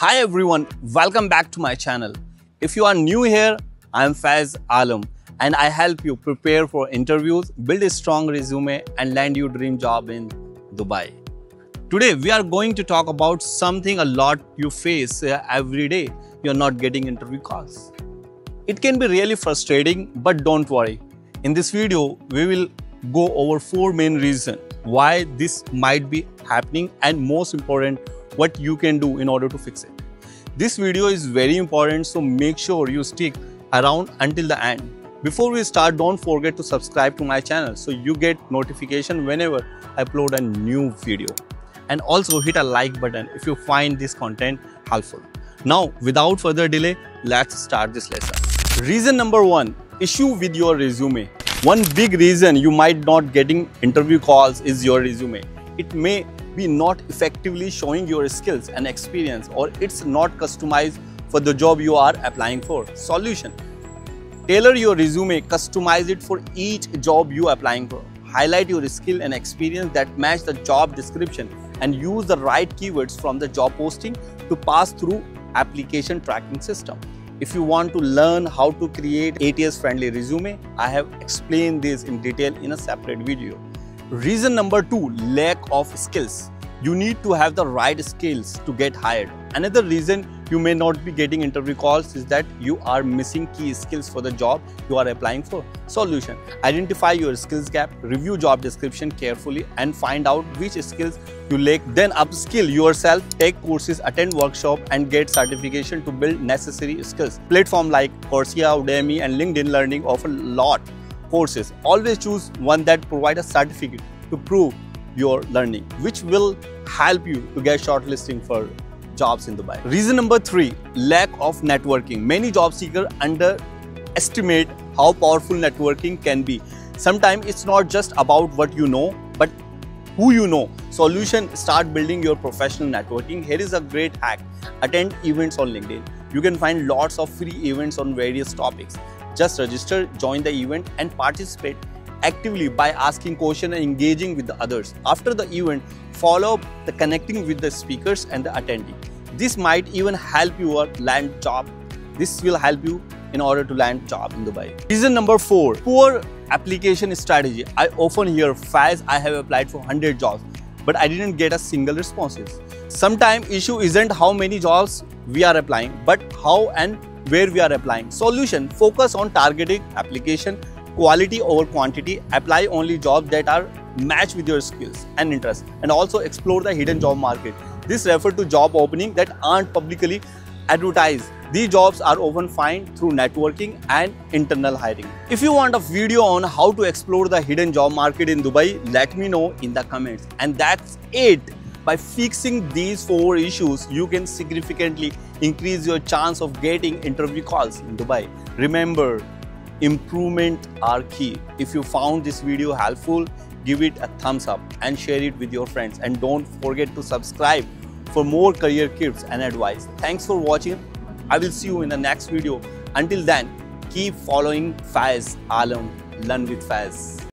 Hi everyone, welcome back to my channel. If you are new here, I am Faiz Alam and I help you prepare for interviews, build a strong resume and land your dream job in Dubai. Today we are going to talk about something a lot you face every day. You're not getting interview calls. It can be really frustrating, but don't worry. In this video, we will go over 4 main reasons why this might be happening and most important, what you can do in order to fix it. This video is very important, so make sure you stick around until the end. Before we start, don't forget to subscribe to my channel so you get notification whenever I upload a new video. And also hit a like button if you find this content helpful. Now, without further delay, let's start this lesson. Reason number 1, issue with your resume. One big reason you might not getting interview calls is your resume. It may be not effectively showing your skills and experience, or it's not customized for the job you are applying for. Solution: tailor your resume, customize it for each job you are applying for. Highlight your skill and experience that match the job description and use the right keywords from the job posting to pass through application tracking system. If you want to learn how to create ATS friendly resume, I have explained this in detail in a separate video. Reason number 2, lack of skills. You need to have the right skills to get hired. Another reason you may not be getting interview calls is that you are missing key skills for the job you are applying for. Solution: identify your skills gap, review job description carefully and find out which skills you lack. Then upskill yourself, take courses, attend workshops and get certification to build necessary skills. Platforms like Coursera, Udemy and LinkedIn Learning offer a lot courses. Always choose one that provides a certificate to prove your learning, which will help you to get shortlisting for jobs in Dubai. Reason number 3, lack of networking. Many job seekers underestimate how powerful networking can be. Sometimes it's not just about what you know, but who you know. Solution: start building your professional networking. Here is a great hack. Attend events on LinkedIn. You can find lots of free events on various topics. Just register, join the event and participate actively by asking questions and engaging with the others. After the event, follow up the connecting with the speakers and the attendee. This might even help you land job. This will help you in order to land job in Dubai. Reason number 4, poor application strategy. I often hear, Faiz, I have applied for 100 jobs, but I didn't get a single responses. Sometimes issue isn't how many jobs we are applying, but how and where we are applying. Solution: focus on targeting application, quality over quantity. Apply only jobs that are matched with your skills and interests, and also explore the hidden job market. This refers to job openings that aren't publicly advertised. These jobs are often found through networking and internal hiring. If you want a video on how to explore the hidden job market in Dubai, let me know in the comments. And that's it. By fixing these 4 issues, you can significantly increase your chance of getting interview calls in Dubai. Remember, improvement are key. If you found this video helpful, give it a thumbs up and share it with your friends. And don't forget to subscribe for more career tips and advice. Thanks for watching. I will see you in the next video. Until then, keep following Faiz Alam. Learn with Faiz.